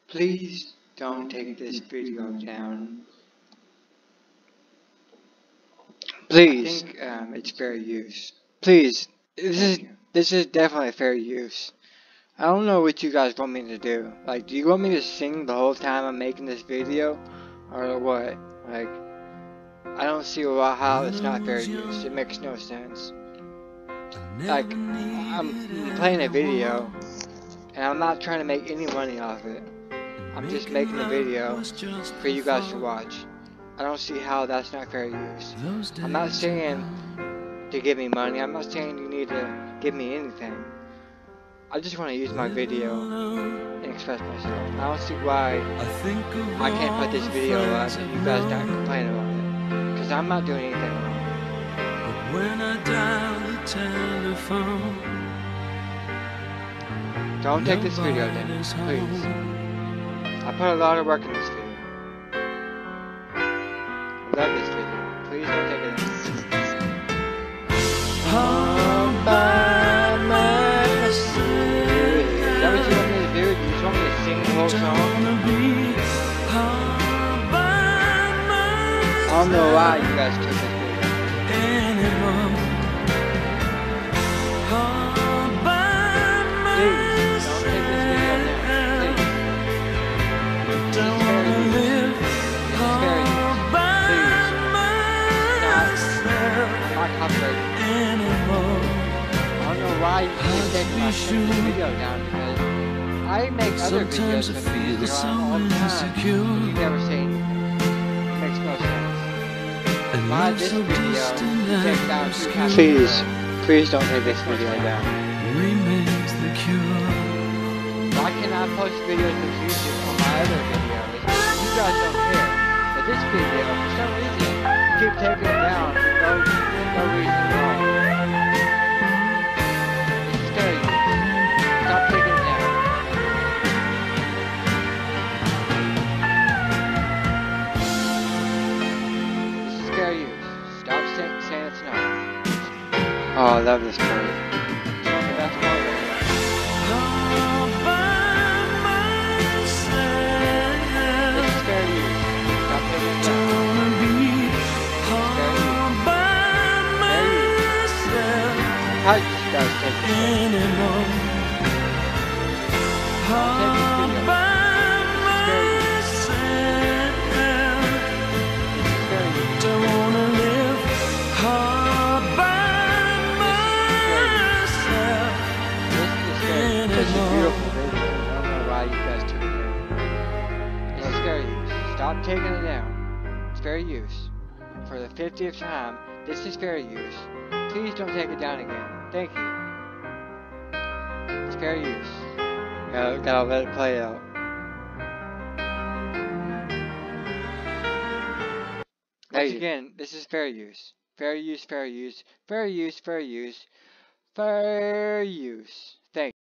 Please don't take this video down. Please, it's fair use. Please, this is definitely fair use. I don't know what you guys want me to do. Like, do you want me to sing the whole time I'm making this video, or what? Like, I don't see how it's not fair use. It makes no sense. Like, I'm playing a video, and I'm not trying to make any money off it. I'm just making a video for you guys to watch. I don't see how that's not fair use. I'm not saying to give me money. I'm not saying you need to give me anything. I just want to use my video and express myself. I don't see why I can't put this video up and you guys not complain about it. Because I'm not doing anything wrong. Don't take this video down, please. I put a lot of work in this video. I love this video. Please don't take it down. All by myself. Is that what you want me to do? You just want me to sing the whole song? I don't know why you guys took this video. Why you can't take my video down, because I make other videos with music on all the time. You never say anything. It makes no sense. Why this video take down too much? Please don't take this video down. Why can't I post videos with music on my other videos? You guys don't care. But this video, for some reason, you keep taking it down for no reason at all. Stop taking it down. This is fair use. Stop saying it's not. Oh, I love this part. It's one of the best parts right now. This is fair use. Stop taking it down. How did you guys take this down? Stop taking it down. It's fair use. For the 50th time, this is fair use. Please don't take it down again. Thank you. It's fair use. Gotta let it play out. Once again, this is fair use. Fair use, fair use, fair use, fair use, fair use. Thank you.